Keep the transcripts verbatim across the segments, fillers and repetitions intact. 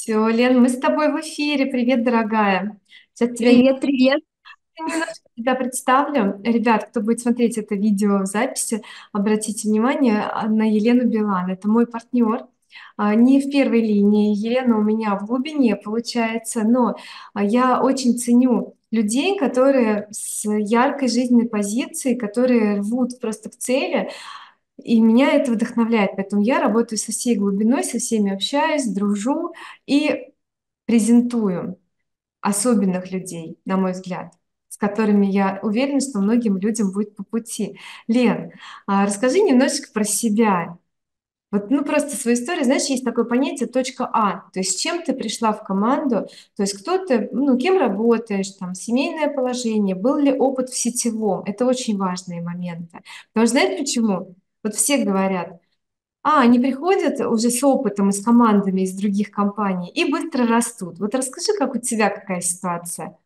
Все, Лен, мы с тобой в эфире. Привет, дорогая. Сейчас тебя Привет, привет. немножко тебя представлю. Ребят, кто будет смотреть это видео в записи, обратите внимание а, на Елену Билан. Это мой партнер. А, Не в первой линии. Елена у меня в глубине получается, но а, я очень ценю людей, которые с яркой жизненной позицией, которые рвут просто к цели, и меня это вдохновляет. Поэтому я работаю со всей глубиной, со всеми общаюсь, дружу и презентую особенных людей, на мой взгляд, с которыми я уверена, что многим людям будет по пути. Лен, а расскажи немножечко про себя. Вот, ну, просто свою историю. Знаешь, есть такое понятие точка А, то есть с чем ты пришла в команду, то есть кто ты, ну, кем работаешь, там, семейное положение, был ли опыт в сетевом. Это очень важные моменты. Потому что знаете почему? Вот все говорят, а, они приходят уже с опытом и с командами из других компаний и быстро растут. Вот расскажи, как у тебя какая ситуация?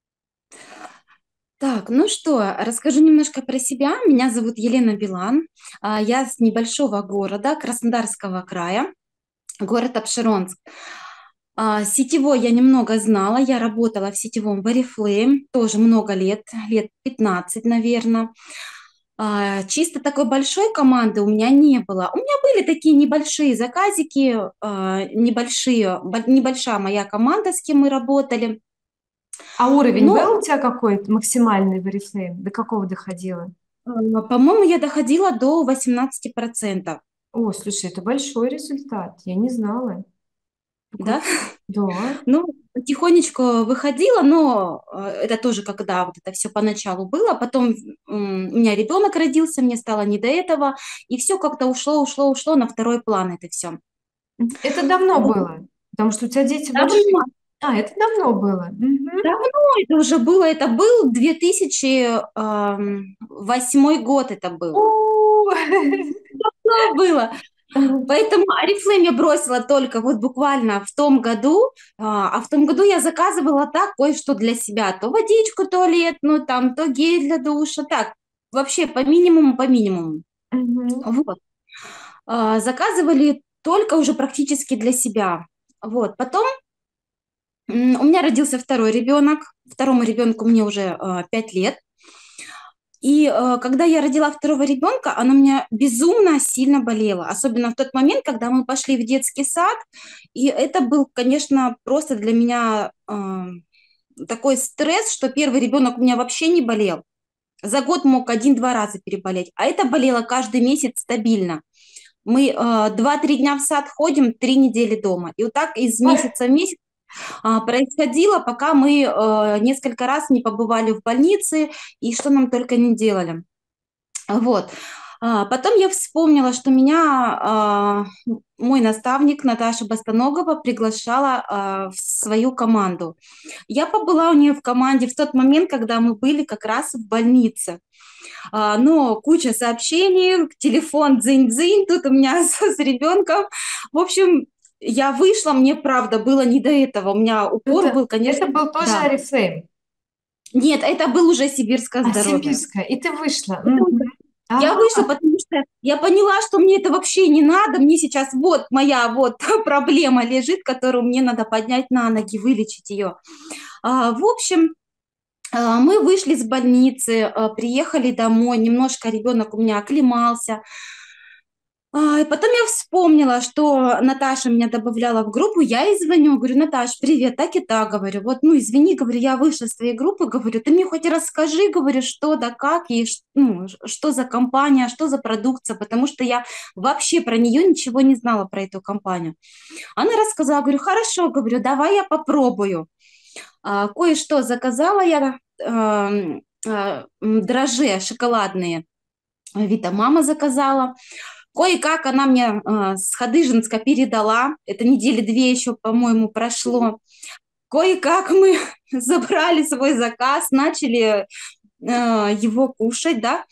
Так, ну что, расскажу немножко про себя. Меня зовут Елена Билан. А, Я с небольшого города Краснодарского края, город Апшеронск. А, Сетевой я немного знала. Я работала в сетевом в Oriflame тоже много лет, лет пятнадцать, наверное. Чисто такой большой команды у меня не было. У меня были такие небольшие заказики, а, небольшие, бо- небольшая моя команда, с кем мы работали. А уровень Но был у тебя какой-то максимальный в Oriflame? До какого доходила? А, По-моему, я доходила до восемнадцати процентов, О, слушай, это большой результат. Я не знала. Ну, да? круто. Да. Ну, потихонечку выходила, но э, это тоже когда вот это все поначалу было. Потом м, у меня ребенок родился, мне стало не до этого, и все как-то ушло, ушло, ушло на второй план это все. Это давно было, потому что у тебя дети большие. Давно, А, это давно было. Мгм. давно это уже было, это был две тысячи восьмой год это был. У. Давно было. Поэтому Oriflame я бросила только вот буквально в том году, а а в том году я заказывала так кое-что для себя, то водичку туалетную, там, то гель для душа, так, вообще по минимуму, по минимуму. Мгм. Вот. А, Заказывали только уже практически для себя. Вот. Потом м, у меня родился второй ребенок, второму ребенку мне уже а, пять лет. И э, когда я родила второго ребенка, она у меня безумно сильно болела, особенно в тот момент, когда мы пошли в детский сад, и это был, конечно, просто для меня э, такой стресс, что первый ребенок у меня вообще не болел. За год мог один-два раза переболеть, а это болело каждый месяц стабильно. Мы э, два-три дня в сад ходим, три недели дома. И вот так из месяца в месяц а, происходило, пока мы э, несколько раз не побывали в больнице, и что нам только не делали. Вот. А, Потом я вспомнила, что меня а, мой наставник Наташа Бостоногова приглашала а, в свою команду. Я побыла у нее в команде в тот момент, когда мы были как раз в больнице. А, но куча сообщений, телефон дзынь-дзынь, тут у меня с, с ребенком. В общем, я вышла, мне правда было не до этого. У меня упор Это, был, конечно, это был тоже да. Oriflame. Нет, это был уже сибирское А, здоровье. сибирская. И ты вышла. Это Мгм. уже Я вышла, Ага. потому что я поняла, что мне это вообще не надо. Мне сейчас вот моя вот проблема лежит, которую мне надо поднять на ноги, вылечить ее. А, в общем, а, мы вышли с больницы, а, приехали домой, немножко ребенок у меня оклемался. А, и потом я вспомнила, что Наташа меня добавляла в группу, я ей звоню, говорю: Наташ, привет, так и так, говорю, вот, ну, извини, говорю, я вышла из твоей группы, говорю, ты мне хоть расскажи, говорю, что да как, и ш- ну, ш- что за компания, что за продукция, потому что я вообще про нее ничего не знала, про эту компанию. Она рассказала, говорю, хорошо, говорю, давай я попробую. А, кое-что заказала я, эм, э, м, дрожжи шоколадные, Вита мама заказала. Кое-как она мне э, с Хадыженска передала. Это недели две еще, по-моему, прошло. Кое-как мы забрали свой заказ, начали э, его кушать, да.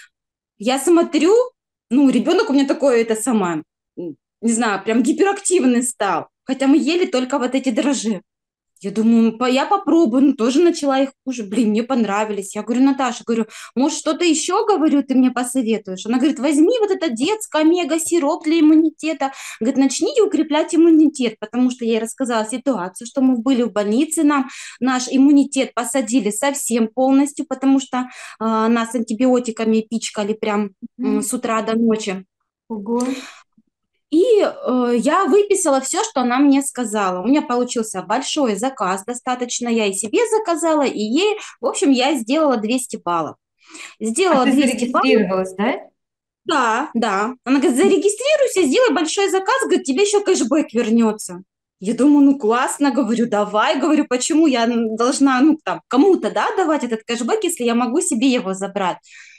Я смотрю, ну, ребенок у меня такой, это сама, м, не знаю, прям гиперактивный стал. Хотя мы ели только вот эти дрожжи. Я думаю, по- я попробую, ну, тоже начала их кушать. Блин, мне понравились. Я говорю, Наташа, говорю, может, что-то еще, говорю, ты мне посоветуешь? Она говорит, возьми вот это детское омега-сироп для иммунитета. Говорит, начните укреплять иммунитет, потому что я ей рассказала ситуацию, что мы были в больнице, нам наш иммунитет посадили совсем полностью, потому что а, нас антибиотиками пичкали прям м, Мгм. с утра до ночи. Ого. И э, я выписала все, что она мне сказала. У меня получился большой заказ достаточно. Я и себе заказала, и ей. В общем, я сделала двести баллов. А Сделала ты двести баллов. зарегистрировалась, да? Да, да. Она говорит, зарегистрируйся, сделай большой заказ, говорит, тебе еще кэшбэк вернется. Я думаю, ну классно, говорю, давай, говорю, почему я н- должна, ну там, кому-то, да, давать этот кэшбэк, если я могу себе его забрать.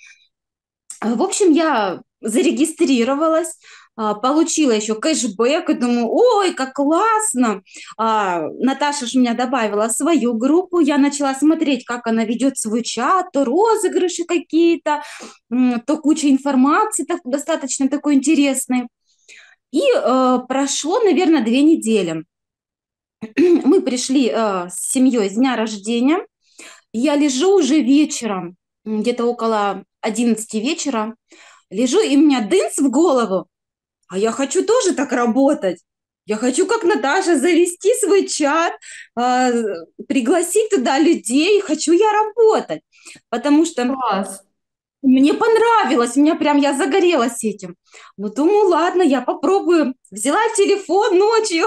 А, В общем, я зарегистрировалась, а, получила еще кэшбэк, и думаю, ой, как классно. А, Наташа ж меня добавила в свою группу, я начала смотреть, как она ведет свой чат, то розыгрыши какие-то, м, то куча информации так, достаточно такой интересной. И э, прошло, наверное, две недели. Мы пришли э, с семьей с дня рождения, и я лежу уже вечером, м, где-то около одиннадцати вечера, лежу, и у меня дынц в голову, а я хочу тоже так работать. Я хочу, как Наташа, завести свой чат, а, пригласить туда людей. Хочу я работать, потому что Класс. мне понравилось, меня прям, я загорелась этим. Ну, думаю, ладно, я попробую. Взяла телефон ночью,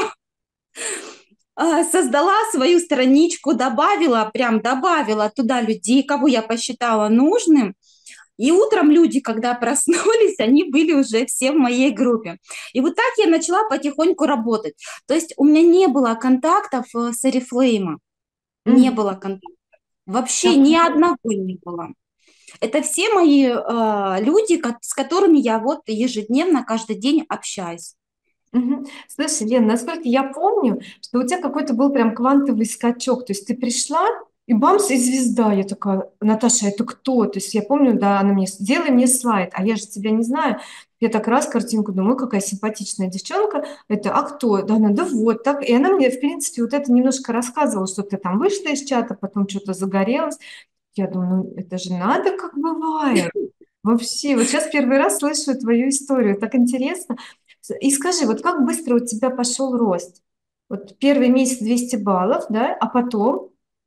а, создала свою страничку, добавила, прям добавила туда людей, кого я посчитала нужным. И утром люди, когда проснулись, они были уже все в моей группе. И вот так я начала потихоньку работать. То есть у меня не было контактов э, с Oriflame, не Мгм. было контактов. Вообще Я ни поняла. одного не было. Это все мои э, люди, ко- с которыми я вот ежедневно, каждый день общаюсь. Мгм. Слушай, Лен, насколько я помню, что у тебя какой-то был прям квантовый скачок. То есть ты пришла, и бамс, и звезда. Я такая, Наташа, это кто? То есть я помню, да, она мне, сделай мне слайд, а я же тебя не знаю. Я так раз картинку думаю, какая симпатичная девчонка. Это, а кто? Да, она, да вот так. И она мне, в принципе, вот это немножко рассказывала, что ты там вышла из чата, потом что-то загорелось. Я думаю, ну это же надо, как бывает. Вообще, вот сейчас первый раз слышу твою историю, так интересно. С- И скажи, вот как быстро у тебя пошел рост? Вот первый месяц двести баллов, да, а потом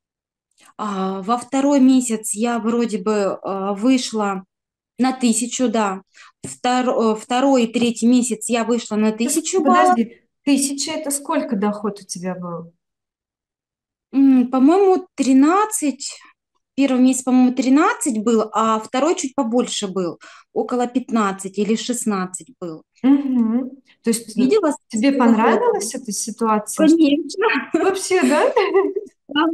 А, во второй месяц я вроде бы э, вышла на тысячу, да. Втор- э, второй и третий месяц я вышла на С- тысячу баллов. подожди, тысяча это сколько доход у тебя был? М, По-моему, тринадцать. Первый месяц, по-моему, тринадцать был, а второй чуть побольше был. Около пятнадцать или шестнадцать был. Мгм. То есть м, Видела тебе свой доход? понравилась эта ситуация? Что- Конечно. Вообще, да? Да.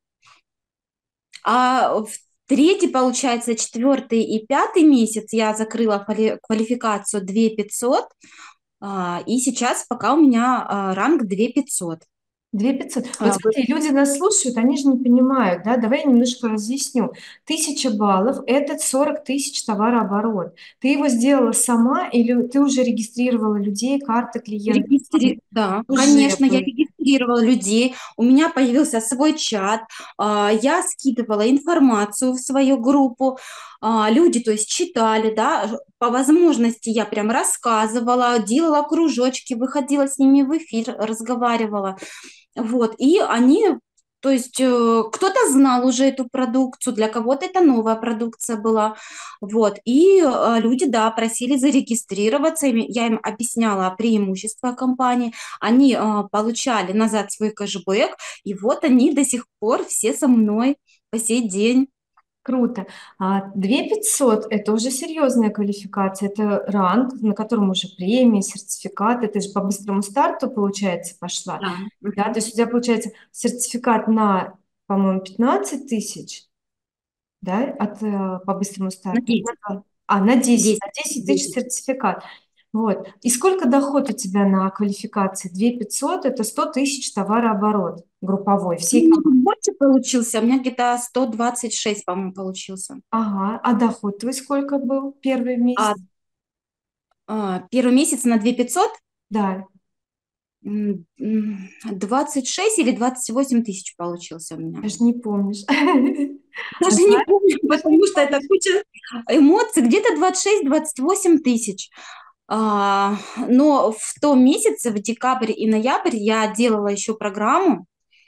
А в третий, получается, четвертый и пятый месяц я закрыла квали- квалификацию две пятьсот, а, и сейчас пока у меня а, ранг две пятьсот. две пятьсот. Вот А, смотри, люди нас слушают, они же не понимают, да, давай я немножко разъясню. Тысяча баллов– это сорок тысяч товарооборот. Ты его сделала сама или ты уже регистрировала людей, карты клиентов? Регистри... Да, Уже конечно, я было. регистрировала людей, у меня появился свой чат, а, я скидывала информацию в свою группу, а, люди, то есть, читали, да, ж- по возможности я прям рассказывала, делала кружочки, выходила с ними в эфир, разговаривала. Вот, и они, то есть э, кто-то знал уже эту продукцию, для кого-то это новая продукция была, вот, и э, люди, да, просили зарегистрироваться, ими- я им объясняла преимущества компании, они э, получали назад свой кэшбэк, и вот они до сих пор все со мной по сей день. Круто. А две пятьсот– это уже серьезная квалификация, это ранг, на котором уже премии, сертификат, это же по быстрому старту, получается, пошла. Да. Да, то Мгм. есть у тебя получается сертификат на, по-моему, пятнадцать тысяч, да, от, э, по быстрому На старту. десять, А, на десять, десять, на десять тысяч десять. сертификат. Вот. И сколько доход у тебя на квалификации? две пятьсот– это сто тысяч товарооборот групповой, У всей меня компании. больше получился, у меня где-то сто двадцать шесть, по-моему, получился. Ага, а доход твой сколько был первый А, месяц? а, первый месяц на две пятьсот. Да. м, м, двадцать шесть или двадцать восемь тысяч получился у меня. Даже не помнишь. А Даже не знаешь, помню, даже не потому что это помнишь. куча эмоций, где-то двадцать шесть двадцать восемь тысяч. А, но в том месяце, в декабрь и ноябрь, я делала еще программу.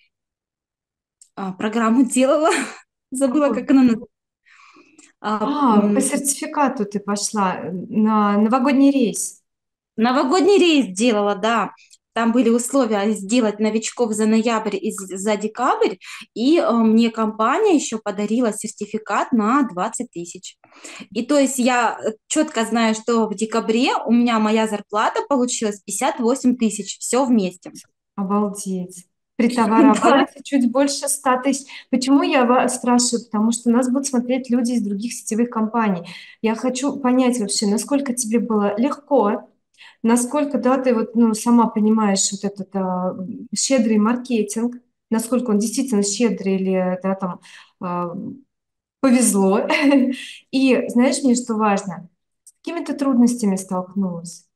А, программу делала, забыла, Какой? как она называется. А, А, по м, сертификату ты пошла э, на новогодний рейс. Новогодний рейс делала, да. Там были условия сделать новичков за ноябрь и з- за декабрь, и э, мне компания еще подарила сертификат на двадцать тысяч. И то есть я четко знаю, что в декабре у меня моя зарплата получилась пятьдесят восемь тысяч, все вместе. Обалдеть. При товарообороте чуть больше ста тысяч. Почему я вас спрашиваю? Потому что нас будут смотреть люди из других сетевых компаний. Я хочу понять вообще, насколько тебе было легко, насколько, да, ты вот, ну, сама понимаешь вот этот а, щедрый маркетинг, насколько он действительно щедрый или, да, там, а, повезло. И знаешь, мне что важно? С какими ты трудностями столкнулась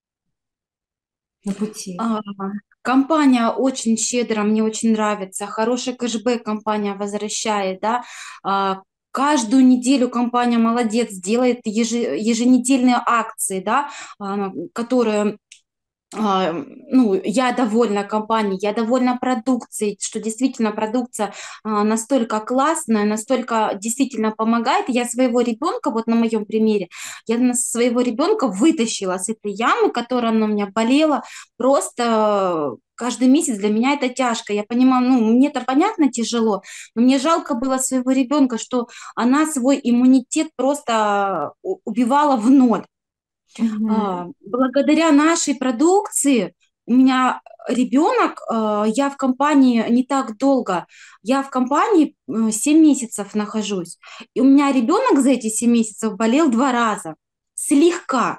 на пути? А, Компания очень щедро, мне очень нравится. Хороший кэшбэк компания возвращает, да. А, Каждую неделю компания молодец, делает еже- еженедельные акции, да, а, которые а, ну, я довольна компанией, я довольна продукцией, что действительно продукция а, настолько классная, настолько действительно помогает. Я своего ребенка, вот на моем примере, я на своего ребенка вытащила с этой ямы, которая она у меня болела, просто каждый месяц для меня это тяжко. Я понимаю, ну, мне-то понятно тяжело, но мне жалко было своего ребенка, что она свой иммунитет просто у- убивала в ноль. Мгм. А, благодаря нашей продукции у меня ребенок, а, я в компании не так долго, я в компании м, семь месяцев нахожусь, и у меня ребенок за эти семь месяцев болел два раза, слегка.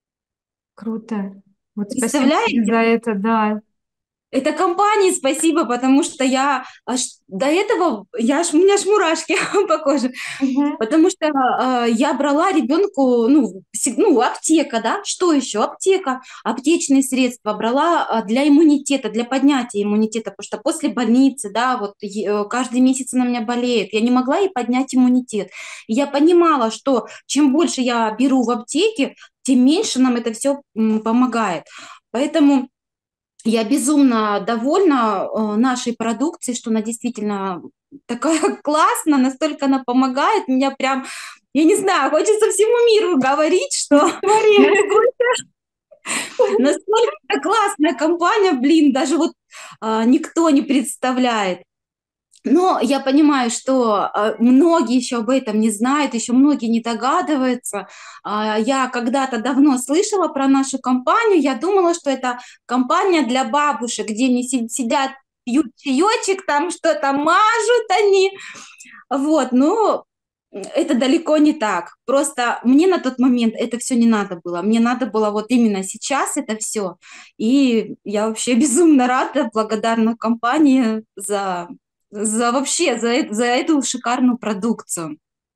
Круто. Вот спасибо тебе Представляете? за это, да. Это компании спасибо, потому что я аж до этого, я аж, у меня аж мурашки по коже. Мгм. Потому что э, я брала ребенку, ну, всег- ну, аптека, да, что еще? Аптека, аптечные средства брала а, для иммунитета, для поднятия иммунитета, потому что после больницы, да, вот е- э, каждый месяц она у меня болеет, я не могла ей поднять иммунитет. И я понимала, что чем больше я беру в аптеке, тем меньше нам это все помогает. Поэтому я безумно довольна э, нашей продукцией, что она действительно такая классная, настолько она помогает. Меня прям, я не знаю, хочется всему миру говорить, что Говори. насколько, насколько это классная компания, блин, даже вот а, никто не представляет. Но я понимаю, что а, многие еще об этом не знают, еще многие не догадываются. А, я когда-то давно слышала про нашу компанию, я думала, что это компания для бабушек, где они си- сидят, пьют чаечек, там что-то мажут они. Вот, но это далеко не так. Просто мне на тот момент это все не надо было. Мне надо было вот именно сейчас это все. И я вообще безумно рада, благодарна компании за, за вообще, за, э- за эту шикарную продукцию.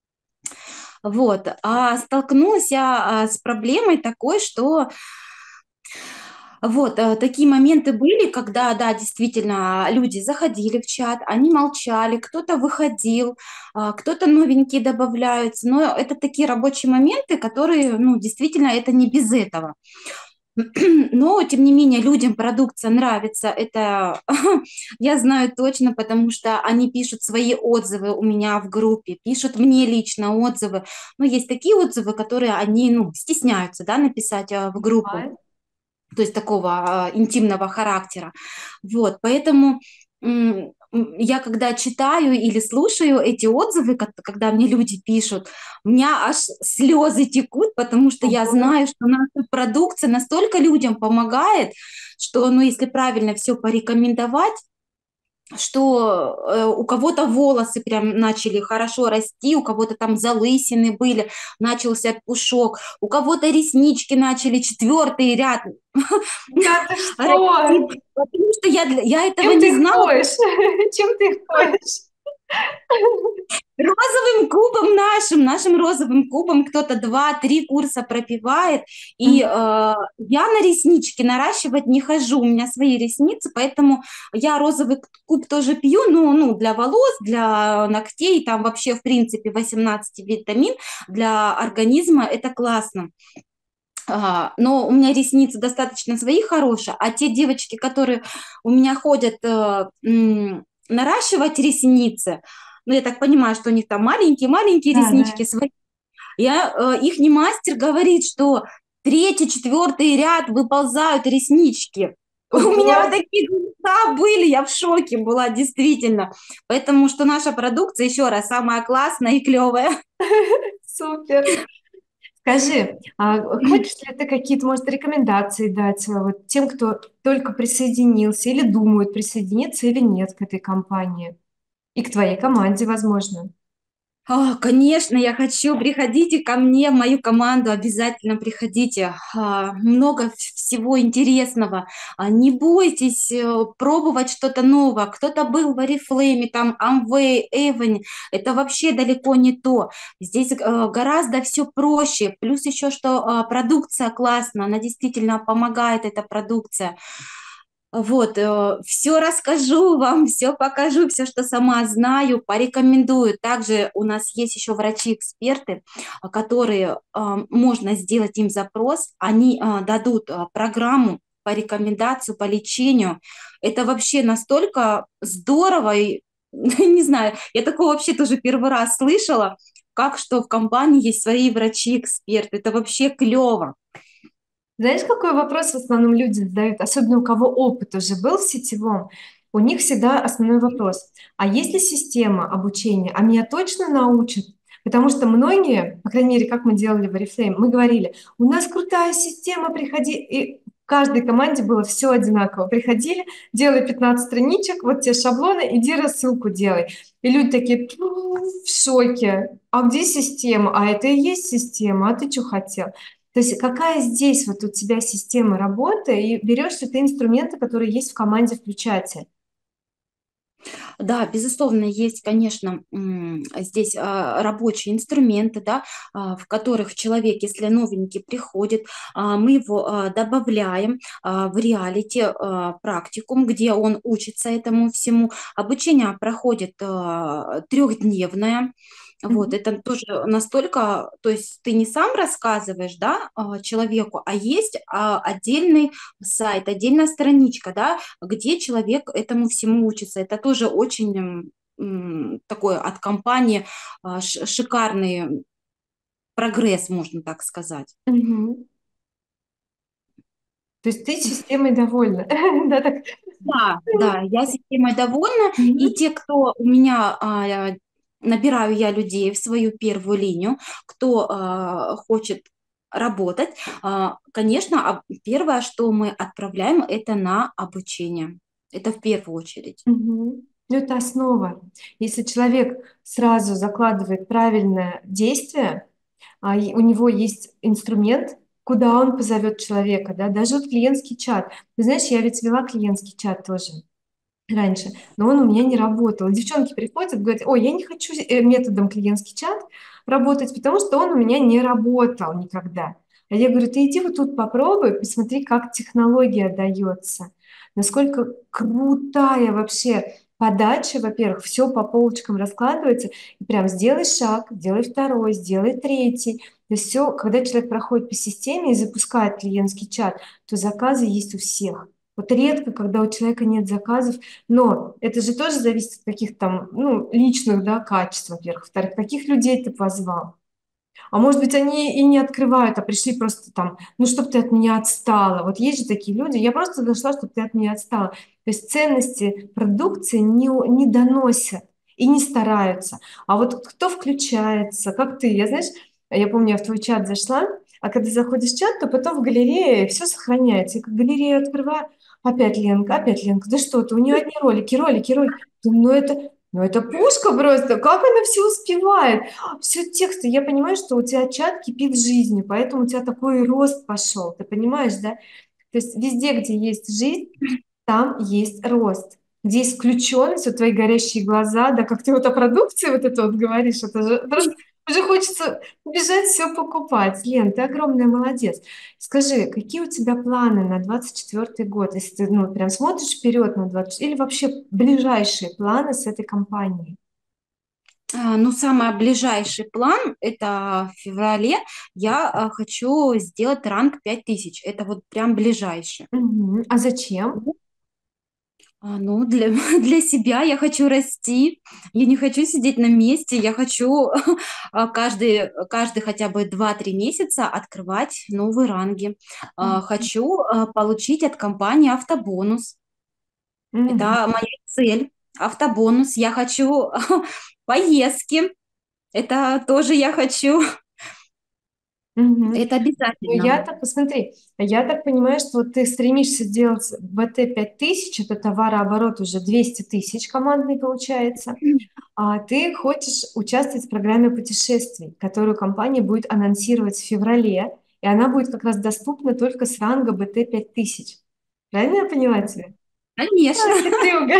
Вот. А столкнулась я а, с проблемой такой, что вот, э, такие моменты были, когда, да, действительно, люди заходили в чат, они молчали, кто-то выходил, а, кто-то новенькие добавляются, но это такие рабочие моменты, которые, ну, действительно, это не без этого. Но, тем не менее, людям продукция нравится, это я знаю точно, потому что они пишут свои отзывы у меня в группе, пишут мне лично отзывы. Но есть такие отзывы, которые они, ну, стесняются, да, написать а, в группу, Понимаю. то есть такого а, интимного характера. Вот, поэтому м, м, я когда читаю или слушаю эти отзывы, ко- когда мне люди пишут, у меня аж слезы текут, потому что я Ого. знаю, что наша продукция настолько людям помогает, что, ну, если правильно все порекомендовать, что э, у кого-то волосы прям начали хорошо расти, у кого-то там залысины были, начался пушок, у кого-то реснички начали четвертый ряд Да ты что? расти, потому что я, для- я этого Чем ты не их знала. поешь? Чем ты их поешь? Розовым кубом нашим, нашим розовым кубом кто-то два-три курса пропивает, и э, Мгм. я на реснички наращивать не хожу, у меня свои ресницы, поэтому я розовый куб тоже пью, ну, ну, для волос, для ногтей, там вообще, в принципе, восемнадцать витамин для организма, это классно. А, но у меня ресницы достаточно свои хорошие, а те девочки, которые у меня ходят э, м, наращивать ресницы, ну, я так понимаю, что у них там маленькие-маленькие Да, реснички да. свои. Я, их не мастер говорит, что третий, четвертый ряд выползают реснички. У меня вот Ого, такие глаза были, я в шоке была, действительно. Поэтому что наша продукция, еще раз, самая классная и клевая. супер. Скажи, а хочешь ли ты какие-то, может, рекомендации дать, а, вот тем, кто только присоединился или думает присоединиться или нет к этой компании? И к твоей команде, возможно. А, конечно, я хочу, приходите ко мне, в мою команду, обязательно приходите. А, много в- всего интересного. А, не бойтесь э, пробовать что-то новое. Кто-то был в Oriflame, там Amway, Avon, это вообще далеко не то. Здесь э, гораздо все проще. Плюс еще, что а, продукция классная, она действительно помогает, эта продукция. Вот, все расскажу вам, все покажу, все, что сама знаю, порекомендую. Также у нас есть еще врачи-эксперты, а, которые, а, можно сделать им запрос, они а, дадут а, программу по рекомендации, по лечению. Это вообще настолько здорово, и, не знаю, я такого вообще тоже первый раз слышала, как что в компании есть свои врачи-эксперты. Это вообще клево. Знаешь, какой вопрос в основном люди задают, особенно у кого опыт уже был в сетевом? У них всегда основной вопрос: а есть ли система обучения? А меня точно научат? Потому что многие, по крайней мере, как мы делали в Oriflame, мы говорили: у нас крутая система, приходи. И в каждой команде было все одинаково. Приходили, делай пятнадцать страничек, вот те шаблоны, иди рассылку делай. И люди такие в шоке. А где система? А это и есть система. А ты что хотел? То есть какая здесь вот у тебя система работы, и берешь ли ты инструменты, которые есть в команде включатель? Да, безусловно, есть, конечно, м, здесь а, рабочие инструменты, да, а, в которых человек, если новенький приходит, а, мы его а, добавляем а, в реалити а, практикум, где он учится этому всему. Обучение проходит а, трехдневное. Вот, Мгм. это тоже настолько, то есть ты не сам рассказываешь, да, а, человеку, а есть а, отдельный сайт, отдельная страничка, да, где человек этому всему учится. Это тоже очень м, такой от компании а, ш- шикарный прогресс, можно так сказать. Мгм. То есть ты системой довольна? Да, так. Да, да, я системой довольна, и Мгм. те, кто у меня а, набираю я людей в свою первую линию, кто а, хочет работать, а, конечно, об- первое, что мы отправляем, это на обучение. Это в первую очередь. Мгм. Ну, это основа. Если человек сразу закладывает правильное действие, а, и у него есть инструмент, куда он позовет человека, да, даже вот клиентский чат. Ты знаешь, я ведь вела клиентский чат тоже раньше, но он у меня не работал. Девчонки приходят, говорят: ой, я не хочу э, методом клиентский чат работать, потому что он у меня не работал никогда. А я говорю: ты иди вот тут попробуй, посмотри, как технология дается, насколько крутая вообще подача, во-первых, все по полочкам раскладывается, и прям сделай шаг, делай второй, сделай третий. То есть все, когда человек проходит по системе и запускает клиентский чат, то заказы есть у всех. Вот редко, когда у человека нет заказов, но это же тоже зависит от каких там, ну, личных, да, качеств, во-первых. Во-вторых, каких людей ты позвал. А может быть, они и не открывают, а пришли просто там, ну, чтобы ты от меня отстала. Вот есть же такие люди, я просто зашла, чтобы ты от меня отстала. То есть ценности продукции не, не доносят и не стараются. А вот кто включается, как ты, я, знаешь, я помню, я в твой чат зашла, а когда заходишь в чат, то потом в галерее все сохраняется. И как галерею открываю, опять Ленка, опять Ленка, да что ты, у нее одни ролики, ролики, ролики. Думаю, ну это, ну это пушка просто, как она все успевает? Все тексты, я понимаю, что у тебя чат кипит жизнью, поэтому у тебя такой рост пошел, ты понимаешь, да? То есть везде, где есть жизнь, там есть рост. где есть включенность, вот твои горящие глаза, да, как ты вот о продукции вот это вот говоришь, это же просто уже хочется бежать все покупать. Лен, ты огромная молодец. Скажи, какие у тебя планы на двадцать четвёртый год, если ты, ну, прям смотришь вперед на двадцать или вообще ближайшие планы с этой компанией? А, Ну, самый ближайший план– это в феврале я а, хочу сделать ранг пять тысяч. Это вот прям ближайший. Мгм. А зачем? А, Ну, для, для себя я хочу расти, я не хочу сидеть на месте, я хочу а, каждый, каждый хотя бы два-три месяца открывать новые ранги. А, Мгм. Хочу а, получить от компании автобонус. Мгм. Это моя цель. Автобонус. Я хочу поездки. Это тоже я хочу. Мгм. Это Ну, я обязательно. так, посмотри, я так понимаю, что вот ты стремишься сделать бэ тэ пять тысяч, это товарооборот уже двести тысяч командный получается, а ты хочешь участвовать в программе путешествий, которую компания будет анонсировать в феврале, и она будет как раз доступна только с ранга бэ тэ пять тысяч. Правильно я поняла тебя? Конечно. А, хитрюга.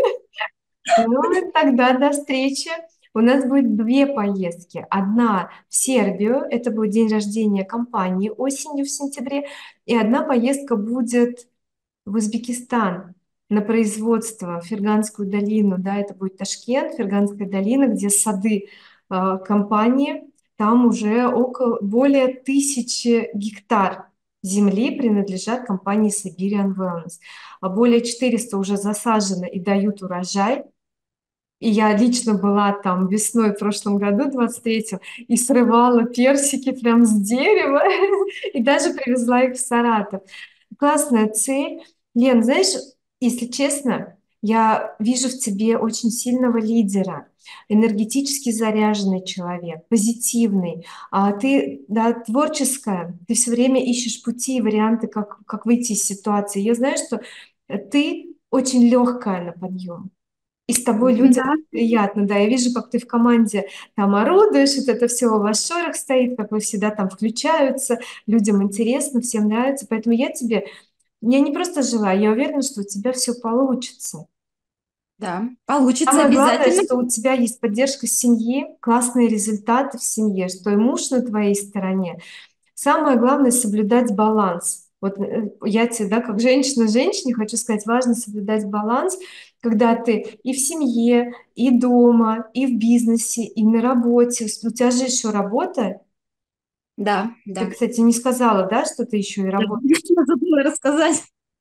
Ну, тогда до встречи. У нас будет две поездки. Одна в Сербию, это будет день рождения компании осенью в сентябре, и одна поездка будет в Узбекистан на производство, в Ферганскую долину, да, это будет Ташкент, Ферганская долина, где сады э, компании, там уже около, более тысячи гектар земли принадлежат компании Siberian Wellness, а более четыреста уже засажено и дают урожай. И я лично была там весной в прошлом году, двадцать третьем, и срывала персики прям с дерева, и даже привезла их в Саратов. Классная цель. Лен, знаешь, если честно, я вижу в тебе очень сильного лидера, энергетически заряженный человек, позитивный. А ты, да, творческая, ты все время ищешь пути и варианты, как, как выйти из ситуации. Я знаю, что ты очень легкая на подъем. И с тобой людям Да, приятно, да, я вижу, как ты в команде там орудуешь, вот это все у вас шорох стоит, как вы всегда там включаются, людям интересно, всем нравится, поэтому я тебе, я не просто желаю, я уверена, что у тебя все получится. да, получится Самое главное, обязательно. что у тебя есть поддержка семьи, классные результаты в семье, что и муж на твоей стороне. Самое главное соблюдать баланс. Вот э, я тебе, да, как женщина женщине хочу сказать, важно соблюдать баланс, когда ты и в семье, и дома, и в бизнесе, и на работе. У тебя же еще работа. Да, Ты, да. кстати, не сказала, да, что ты еще и Да, работаешь. я забыла рассказать.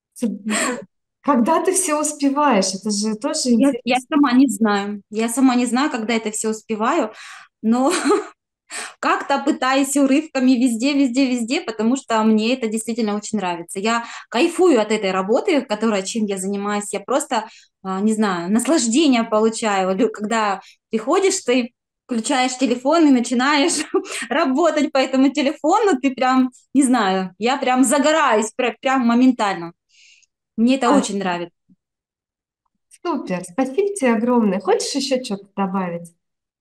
Когда ты все успеваешь, это же тоже Я, я интересно. сама не знаю. Я сама не знаю, когда это все успеваю, но как-то пытаюсь урывками везде, везде, везде, потому что мне это действительно очень нравится. Я кайфую от этой работы, которая, чем я занимаюсь. Я просто, а, не знаю, наслаждение получаю. Лю- Когда приходишь, ты включаешь телефон и начинаешь работать по этому телефону, ты прям, не знаю, я прям загораюсь, пря- прям моментально. Мне это А, очень нравится. супер, спасибо тебе огромное. Хочешь еще что-то добавить?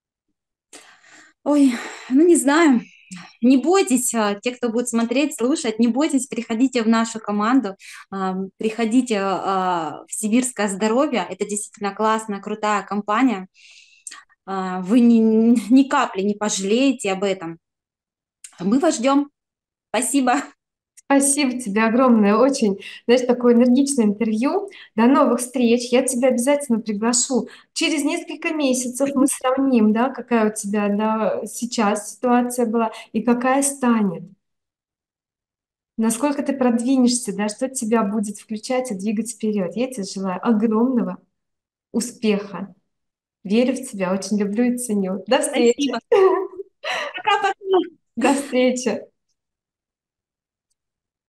Ой, ну не знаю. Не бойтесь, а, те, кто будет смотреть, слушать, не бойтесь, приходите в нашу команду, а, приходите а, в Сибирское здоровье. Это действительно классная, крутая компания. А, Вы ни, ни капли не пожалеете об этом. Мы вас ждем. Спасибо. Спасибо тебе огромное, очень, знаешь, такое энергичное интервью. До новых встреч. Я тебя обязательно приглашу. Через несколько месяцев мы сравним, да, какая у тебя, да, сейчас ситуация была и какая станет. Насколько ты продвинешься, да, что тебя будет включать и двигать вперед. Я тебе желаю огромного успеха. Верю в тебя, очень люблю и ценю. До встречи. Спасибо. Пока-пока. До встречи.